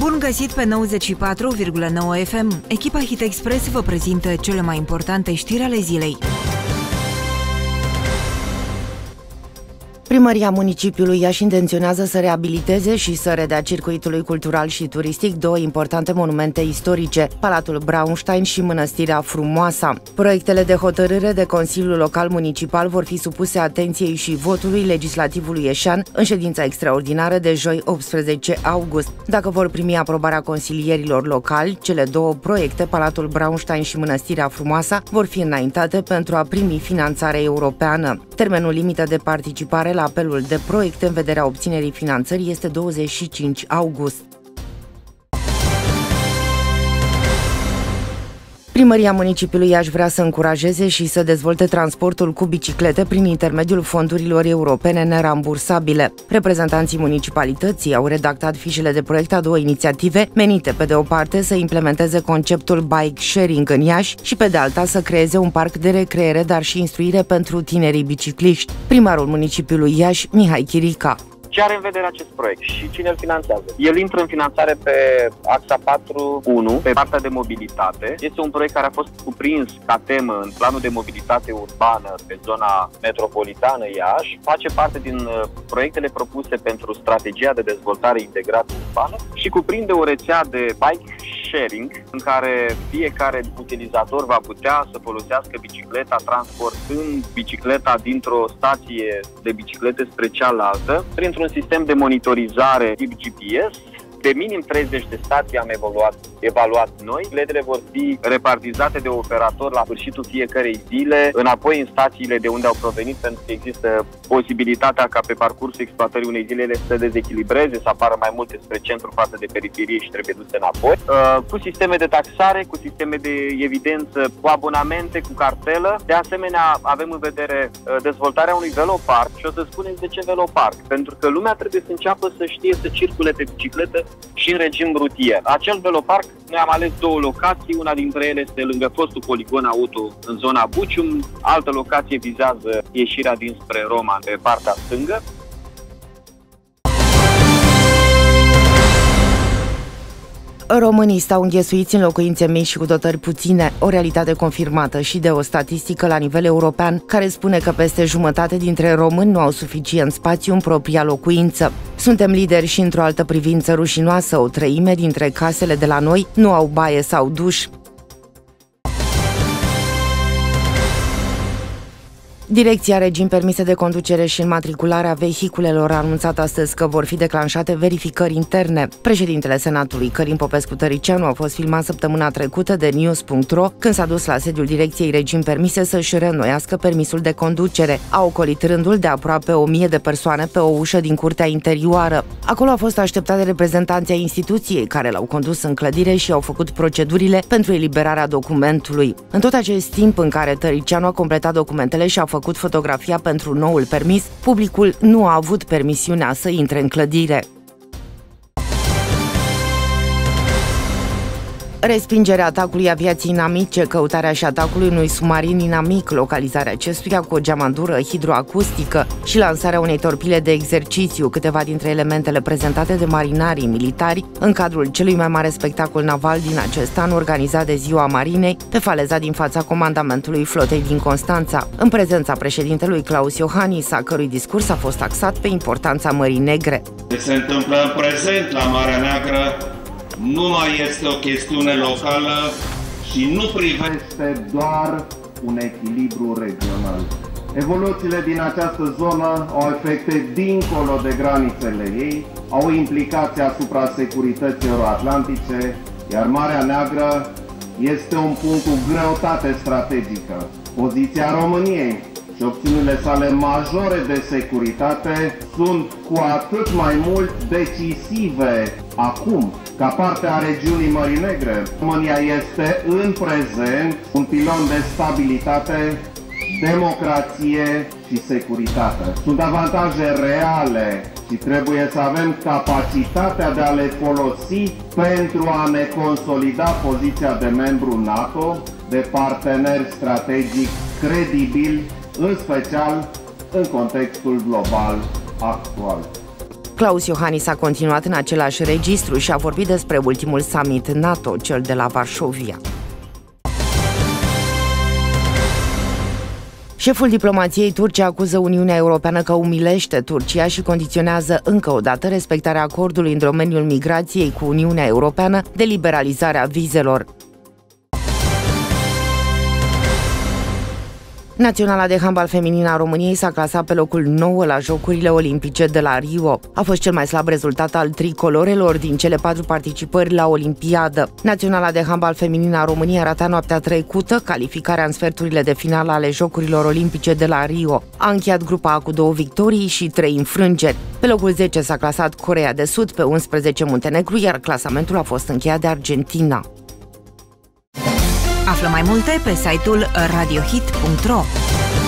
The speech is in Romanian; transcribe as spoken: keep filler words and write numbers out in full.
Bun găsit pe nouăzeci și patru virgulă nouă F M. Echipa Hit Express vă prezintă cele mai importante știri ale zilei. Primăria municipiului Iași intenționează să reabiliteze și să redea circuitului cultural și turistic două importante monumente istorice, Palatul Braunstein și Mănăstirea Frumoasa. Proiectele de hotărâre de Consiliul Local Municipal vor fi supuse atenției și votului legislativului ieșean în ședința extraordinară de joi optsprezece august. Dacă vor primi aprobarea consilierilor locali, cele două proiecte, Palatul Braunstein și Mănăstirea Frumoasa, vor fi înaintate pentru a primi finanțare europeană. Termenul limită de participare la apelul de proiecte în vederea obținerii finanțării este douăzeci și cinci august. Primăria municipiului Iași vrea să încurajeze și să dezvolte transportul cu biciclete prin intermediul fondurilor europene nerambursabile. Reprezentanții municipalității au redactat fișele de proiect a două inițiative menite, pe de o parte, să implementeze conceptul bike sharing în Iași și, pe de alta, să creeze un parc de recreere, dar și instruire pentru tinerii bicicliști. Primarul municipiului Iași, Mihai Chirica. Ce are în vedere acest proiect și cine îl finanțează? El intră în finanțare pe axa patru unu, pe partea de mobilitate. Este un proiect care a fost cuprins ca temă în planul de mobilitate urbană pe zona metropolitană Iași. Face parte din proiectele propuse pentru strategia de dezvoltare integrată urbană și cuprinde o rețea de bike sharing în care fiecare utilizator va putea să folosească bicicleta transportând bicicleta dintr-o stație de biciclete spre cealaltă printr-un un sistem de monitorizare tip G P S. De minim treizeci de stații am evaluat, evaluat noi. Bicicletele vor fi repartizate de operator la sfârșitul fiecărei zile, înapoi în stațiile de unde au provenit, pentru că există posibilitatea ca pe parcursul exploatării unei zile să se dezechilibreze, să apară mai multe spre centru față de periferie și trebuie duse înapoi. Uh, cu sisteme de taxare, cu sisteme de evidență, cu abonamente, cu cartelă. De asemenea, avem în vedere uh, dezvoltarea unui velopark și o să spuneți de ce velopark. Pentru că lumea trebuie să înceapă să știe să circule pe bicicletă și în regim rutier. Acel velopark, noi am ales două locații, una dintre ele este lângă fostul poligon auto în zona Bucium, altă locație vizează ieșirea dinspre Roma pe partea stângă. Românii stau înghesuiți în locuințe mici și cu dotări puține, o realitate confirmată și de o statistică la nivel european, care spune că peste jumătate dintre români nu au suficient spațiu în propria locuință. Suntem lideri și într-o altă privință rușinoasă, o treime dintre casele de la noi nu au baie sau duș. Direcția Regim Permise de Conducere și Înmatriculare a Vehiculelor a anunțat astăzi că vor fi declanșate verificări interne. Președintele Senatului, Călin Popescu-Tăricianu, a fost filmat săptămâna trecută de News punct ro când s-a dus la sediul Direcției Regim Permise să-și reînnoiască permisul de conducere. A ocolit rândul de aproape o mie de persoane pe o ușă din curtea interioară. Acolo a fost așteptat de reprezentanții ai instituției, care l-au condus în clădire și au făcut procedurile pentru eliberarea documentului. În tot acest timp în care Tăricianu a completat documentele și a făcut fotografia pentru noul permis, publicul nu a avut permisiunea să intre în clădire. Respingerea atacului aviației inamice, căutarea și atacului unui submarin inamic, localizarea acestuia cu o geamandură hidroacustică și lansarea unei torpile de exercițiu, câteva dintre elementele prezentate de marinarii militari în cadrul celui mai mare spectacol naval din acest an, organizat de Ziua Marinei, pe faleza din fața comandamentului flotei din Constanța, în prezența președintelui Claus Iohannis, a cărui discurs a fost axat pe importanța Mării Negre. Ce se întâmplă în prezent la Marea Neagră nu mai este o chestiune locală și nu privește doar un echilibru regional. Evoluțiile din această zonă au efecte dincolo de granițele ei, au implicații asupra securității euroatlantice, iar Marea Neagră este un punct cu greutate strategică. Poziția României și opțiunile sale majore de securitate sunt cu atât mai mult decisive acum, ca parte a regiunii Mării Negre. România este în prezent un pilon de stabilitate, democrație și securitate. Sunt avantaje reale și trebuie să avem capacitatea de a le folosi pentru a ne consolida poziția de membru NATO, de partener strategic credibil, în special în contextul global actual. Klaus Iohannis a continuat în același registru și a vorbit despre ultimul summit NATO, cel de la Varșovia. Șeful diplomației turce acuză Uniunea Europeană că umilește Turcia și condiționează încă o dată respectarea acordului în domeniul migrației cu Uniunea Europeană de liberalizarea vizelor. Naționala de handbal feminin a României s-a clasat pe locul nouă la Jocurile Olimpice de la Rio. A fost cel mai slab rezultat al tricolorelor din cele patru participări la Olimpiadă. Naționala de handbal feminin a României a ratat noaptea trecută calificarea în sferturile de finală ale Jocurilor Olimpice de la Rio. A încheiat grupa A cu două victorii și trei înfrângeri. Pe locul zece s-a clasat Coreea de Sud, pe unsprezece Muntenegru, iar clasamentul a fost încheiat de Argentina. Află mai multe pe site-ul radio hit punct ro.